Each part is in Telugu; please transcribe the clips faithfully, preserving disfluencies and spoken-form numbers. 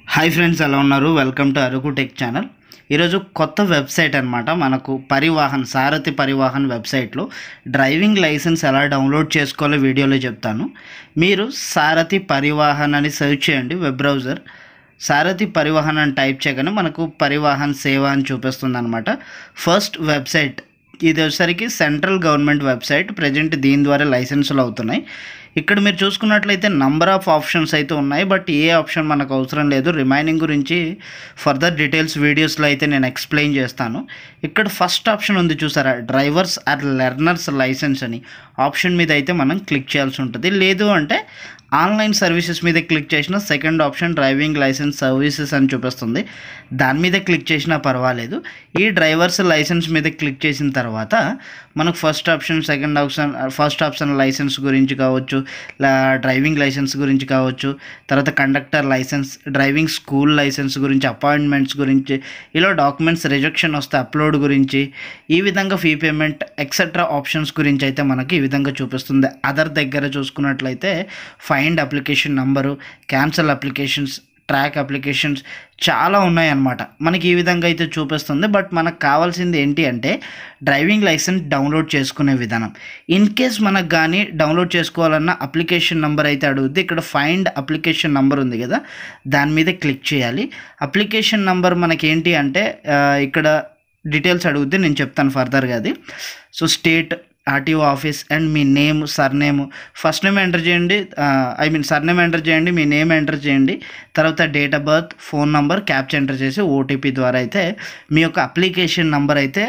హాయ్ ఫ్రెండ్స్, ఎలా ఉన్నారు? Welcome to Araku tech channel. ఈరోజు కొత్త వెబ్సైట్ అనమాట. మనకు పరివాహన్ సారథి పరివాహన్ వెబ్సైట్లో డ్రైవింగ్ లైసెన్స్ ఎలా డౌన్లోడ్ చేసుకోవాలో వీడియోలో చెప్తాను. మీరు సారథి పరివాహన్ అని సెర్చ్ చేయండి వెబ్ బ్రౌజర్. సారథి పరివాహన్ అని టైప్ చేయగానే మనకు పరివాహన్ సేవ అని చూపిస్తుంది అనమాట. ఫస్ట్ వెబ్సైట్ ఇది వచ్చేసరికి సెంట్రల్ గవర్నమెంట్ వెబ్సైట్. ప్రజెంట్ దీని ద్వారా లైసెన్సులు అవుతున్నాయి. ఇక్కడ మీరు చూసుకున్నట్లయితే నంబర్ ఆఫ్ ఆప్షన్స్ అయితే ఉన్నాయి, బట్ ఏ ఆప్షన్ మనకు అవసరం లేదు. రిమైనింగ్ గురించి ఫర్దర్ డీటెయిల్స్ వీడియోస్లో అయితే నేను ఎక్స్ప్లెయిన్ చేస్తాను. ఇక్కడ ఫస్ట్ ఆప్షన్ ఉంది చూసారా, డ్రైవర్స్ ఆర్ లెర్నర్స్ లైసెన్స్ అని ఆప్షన్ మీద అయితే మనం క్లిక్ చేయాల్సి ఉంటుంది. లేదు అంటే ఆన్లైన్ సర్వీసెస్ మీద క్లిక్ చేసిన second option driving licence services అని చూపిస్తుంది. దాని మీద క్లిక్ చేసినా పర్వాలేదు. ఈ డ్రైవర్స్ లైసెన్స్ మీద క్లిక్ చేసిన తర్వాత మనకు first option second option first option licence గురించి కావచ్చు, డ్రైవింగ్ లైసెన్స్ గురించి కావచ్చు, తర్వాత conductor licence, driving school licence గురించి, అపాయింట్మెంట్స్ గురించి, ఇలా డాక్యుమెంట్స్ రిజెక్షన్ వస్తే అప్లోడ్ గురించి, ఈ విధంగా ఫీ పేమెంట్ ఎక్సెట్రా ఆప్షన్స్ గురించి అయితే మనకి ఈ విధంగా చూపిస్తుంది. అదర్ దగ్గర చూసుకున్నట్లయితే find application number, cancel applications, track applications చాలా ఉన్నాయన్నమాట. మనకి ఈ విధంగా అయితే చూపిస్తుంది. బట్ మనకు కావాల్సింది ఏంటి అంటే డ్రైవింగ్ లైసెన్స్ డౌన్లోడ్ చేసుకునే విధానం. ఇన్ కేస్ మనకు కానీ డౌన్లోడ్ చేసుకోవాలన్న అప్లికేషన్ నెంబర్ అయితే అడుగుద్ది. ఇక్కడ ఫైండ్ అప్లికేషన్ నెంబర్ ఉంది కదా, దాని మీద క్లిక్ చేయాలి. అప్లికేషన్ నెంబర్ మనకి ఏంటి అంటే ఇక్కడ డీటెయిల్స్ అడుగుద్ది, నేను చెప్తాను ఫర్దర్గా అది. So state, RTO office and మీ name, surname, first name enter చేయండి, ఐ మీన్ సర్నేమ్ ఎంటర్ చేయండి, మీ నేమ్ ఎంటర్ చేయండి, తర్వాత date of birth, phone number, captcha enter చేసి ఓటీపీ ద్వారా అయితే మీ యొక్క అప్లికేషన్ నంబర్ అయితే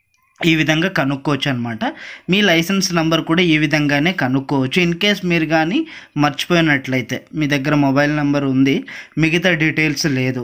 ఈ విధంగా కనుక్కోవచ్చు అనమాట. మీ లైసెన్స్ నెంబర్ కూడా ఈ విధంగానే కనుక్కోవచ్చు. ఇన్ కేస్ మీరు కానీ మర్చిపోయినట్లయితే, మీ దగ్గర మొబైల్ నెంబర్ ఉంది, మిగతా డీటెయిల్స్ లేదు,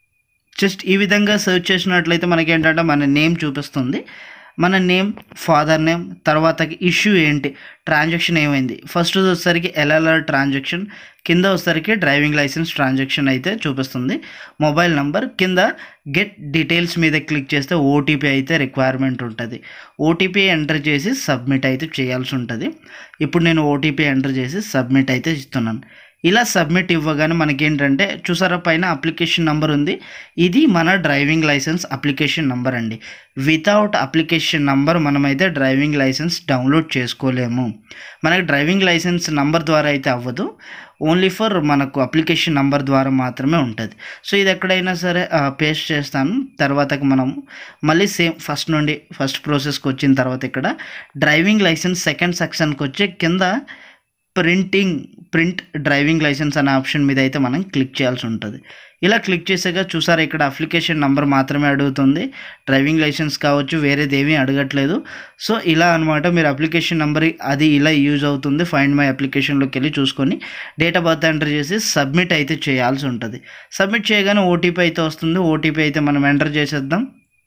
జస్ట్ ఈ విధంగా సెర్చ్ చేసినట్లయితే మనకి ఏంటంటే మన నేమ్ చూపిస్తుంది. మన నేమ్, ఫాదర్ నేమ్, తర్వాత ఇష్యూ ఏంటి, ట్రాన్సాక్షన్ ఏమైంది, ఫస్ట్ వచ్చేసరికి ఎల్ఎల్ఆర్ ట్రాన్సాక్షన్, కింద వచ్చేసరికి డ్రైవింగ్ లైసెన్స్ ట్రాన్సాక్షన్ అయితే చూపిస్తుంది. మొబైల్ నంబర్ కింద గెట్ డీటెయిల్స్ మీద క్లిక్ చేస్తే ఓటీపీ అయితే రిక్వైర్మెంట్ ఉంటుంది. ఓటీపీ ఎంటర్ చేసి సబ్మిట్ అయితే చేయాల్సి ఉంటుంది. ఇప్పుడు నేను ఓటీపీ ఎంటర్ చేసి సబ్మిట్ అయితే ఇస్తున్నాను. ఇలా సబ్మిట్ ఇవ్వగానే మనకేంటంటే చూసారా పైన అప్లికేషన్ నెంబర్ ఉంది, ఇది మన డ్రైవింగ్ లైసెన్స్ అప్లికేషన్ నెంబర్ అండి. వితౌట్ అప్లికేషన్ నెంబర్ మనమైతే డ్రైవింగ్ లైసెన్స్ డౌన్లోడ్ చేసుకోలేము. మనకి డ్రైవింగ్ లైసెన్స్ నెంబర్ ద్వారా అయితే అవ్వదు, ఓన్లీ ఫర్ మనకు అప్లికేషన్ నెంబర్ ద్వారా మాత్రమే ఉంటుంది. సో ఇది ఎక్కడైనా సరే పేస్ట్ చేస్తాను. తర్వాతకి మనము మళ్ళీ సేమ్ ఫస్ట్ నుండి ఫస్ట్ ప్రాసెస్కి వచ్చిన తర్వాత ఇక్కడ డ్రైవింగ్ లైసెన్స్ సెకండ్ సెక్షన్కి వచ్చి కింద ప్రింటింగ్ ప్రింట్ డ్రైవింగ్ లైసెన్స్ అనే ఆప్షన్ మీద అయితే మనం క్లిక్ చేయాల్సి ఉంటుంది. ఇలా క్లిక్ చేసాక చూసారా ఇక్కడ అప్లికేషన్ నెంబర్ మాత్రమే అడుగుతుంది, డ్రైవింగ్ లైసెన్స్ కావచ్చు వేరేది ఏమీ అడగట్లేదు. సో ఇలా అనమాట మీరు అప్లికేషన్ నెంబర్ అది ఇలా యూజ్ అవుతుంది. ఫైండ్ మై అప్లికేషన్లోకి వెళ్ళి చూసుకొని డేట్ ఆఫ్ బర్త్ ఎంటర్ చేసి సబ్మిట్ అయితే చేయాల్సి ఉంటుంది. సబ్మిట్ చేయగానే ఓటీపీ అయితే వస్తుంది. ఓటీపీ అయితే మనం ఎంటర్ చేసేద్దాం.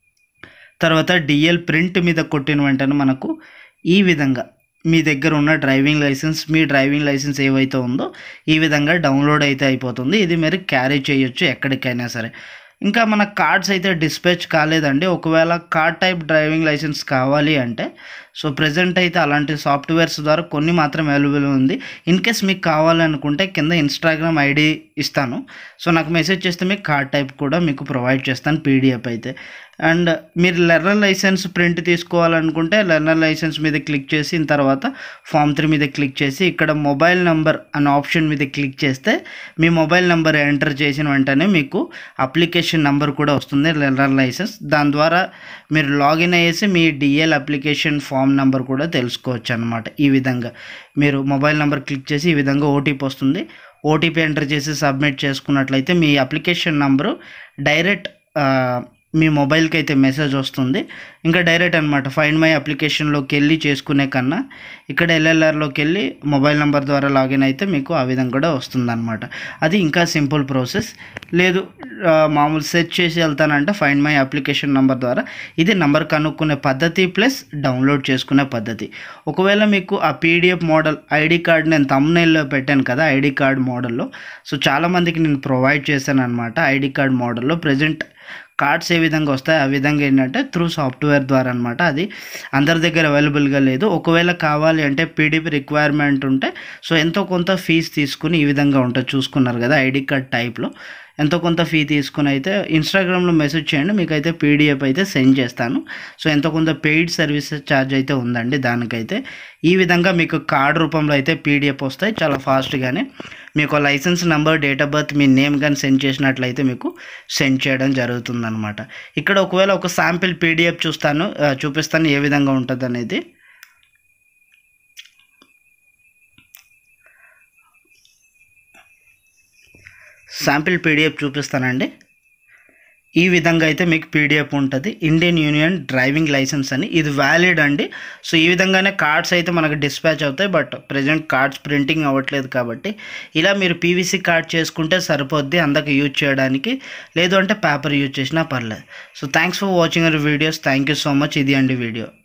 తర్వాత డిఎల్ ప్రింట్ మీద కొట్టిన వెంటనే మనకు ఈ విధంగా మీ దగ్గర ఉన్న డ్రైవింగ్ లైసెన్స్, మీ డ్రైవింగ్ లైసెన్స్ ఏవైతే ఉందో ఈ విధంగా డౌన్లోడ్ అయితే అయిపోతుంది. ఇది మీరు క్యారీ చేయొచ్చు ఎక్కడికైనా సరే. ఇంకా మన కార్డ్స్ అయితే డిస్పాచ్ కాలేదండి. ఒకవేళ కార్డ్ టైప్ డ్రైవింగ్ లైసెన్స్ కావాలి అంటే సో ప్రజెంట్ అయితే అలాంటి సాఫ్ట్వేర్స్ ద్వారా కొన్ని మాత్రం అవైలబుల్ ఉంది. ఇన్ కేస్ మీకు కావాలనుకుంటే కింద ఇన్స్టాగ్రామ్ ఐడి ఇస్తాను, సో నాకు మెసేజ్ చేస్తే మీకు కార్డ్ టైప్ కూడా మీకు ప్రొవైడ్ చేస్తాను పీడిఎఫ్ అయితే. అండ్ మీరు లెర్నర్ లైసెన్స్ ప్రింట్ తీసుకోవాలనుకుంటే లెర్నర్ లైసెన్స్ మీద క్లిక్ చేసిన తర్వాత ఫామ్ త్రీ మీద క్లిక్ చేసి ఇక్కడ మొబైల్ నెంబర్ అనే ఆప్షన్ మీద క్లిక్ చేస్తే మీ మొబైల్ నెంబర్ ఎంటర్ చేసిన వెంటనే మీకు అప్లికేషన్ నెంబర్ కూడా వస్తుంది లెర్నర్ లైసెన్స్. దాని ద్వారా మీరు లాగిన్ అయ్యేసి మీ డిఎల్ అప్లికేషన్ ఫామ్ నెంబర్ కూడా తెలుసుకోవచ్చు అనమాట. ఈ విధంగా మీరు మొబైల్ నెంబర్ క్లిక్ చేసి ఈ విధంగా ఓటీపీ వస్తుంది. ఓటీపీ ఎంటర్ చేసి సబ్మిట్ చేసుకున్నట్లయితే మీ అప్లికేషన్ నెంబరు డైరెక్ట్ మీ మొబైల్కి అయితే మెసేజ్ వస్తుంది. ఇంకా డైరెక్ట్ అనమాట ఫైండ్ మై అప్లికేషన్లోకి వెళ్ళి చేసుకునే కన్నా ఇక్కడ ఎల్ఎల్ఆర్లోకి వెళ్ళి మొబైల్ నెంబర్ ద్వారా లాగిన్ అయితే మీకు ఆ విధంగా కూడా వస్తుంది అనమాట. అది ఇంకా సింపుల్ ప్రాసెస్. లేదు మామూలు సెర్చ్ చేసి వెళ్తానంటే ఫైండ్ మై అప్లికేషన్ నెంబర్ ద్వారా ఇది నెంబర్ కనుక్కునే పద్ధతి ప్లస్ డౌన్లోడ్ చేసుకునే పద్ధతి. ఒకవేళ మీకు ఆ పీడిఎఫ్ మోడల్ ఐడి కార్డ్ నేను థంబ్నెయిల్లో పెట్టాను కదా, ఐడి కార్డ్ మోడల్లో, సో చాలామందికి నేను ప్రొవైడ్ చేశాను అనమాట. ఐడి కార్డ్ మోడల్లో ప్రజెంట్ కార్డ్స్ ఏ విధంగా వస్తాయి ఆ విధంగా ఏంటంటే త్రూ సాఫ్ట్వేర్ ద్వారా అనమాట. అది అందరి దగ్గర అవైలబుల్గా లేదు. ఒకవేళ కావాలి అంటే పీడిఎఫ్ రిక్వైర్మెంట్ ఉంటే సో ఎంతో కొంత ఫీజు తీసుకుని ఈ విధంగా ఉంటుంది. చూసుకున్నారు కదా ఐడి కార్డ్ టైప్లో ఎంతో కొంత ఫీ తీసుకుని అయితే ఇన్స్టాగ్రామ్లో మెసేజ్ చేయండి, మీకైతే పీడిఎఫ్ అయితే సెండ్ చేస్తాను. సో ఎంతో కొంత పెయిడ్ సర్వీసెస్ ఛార్జ్ అయితే ఉందండి దానికైతే. ఈ విధంగా మీకు కార్డ్ రూపంలో అయితే పీడిఎఫ్ వస్తాయి చాలా ఫాస్ట్గానే. మీకు licence number, date of birth, మీ నేమ్ కానీ సెండ్ చేసినట్లయితే మీకు సెండ్ చేయడం జరుగుతుందన్నమాట. ఇక్కడ ఒకవేళ ఒక శాంపిల్ పీడిఎఫ్ చూస్తాను చూపిస్తాను ఏ విధంగా ఉంటుంది అనేది. శాంపిల్ పీడిఎఫ్ చూపిస్తానండి. ఈ విధంగా అయితే మీకు పీడిఎఫ్ ఉంటుంది, ఇండియన్ యూనియన్ డ్రైవింగ్ లైసెన్స్ అని. ఇది వ్యాలిడ్ అండి. సో ఈ విధంగానే కార్డ్స్ అయితే మనకు డిస్పాచ్ అవుతాయి, బట్ ప్రజెంట్ కార్డ్స్ ప్రింటింగ్ అవ్వట్లేదు కాబట్టి ఇలా మీరు పీవీసీ కార్డ్ చేసుకుంటే సరిపోద్ది అందరికి యూజ్ చేయడానికి. లేదు అంటే పేపర్ యూజ్ చేసినా పర్లేదు. So thanks for watching our videos. Thank you so much. ఇది అండి వీడియో.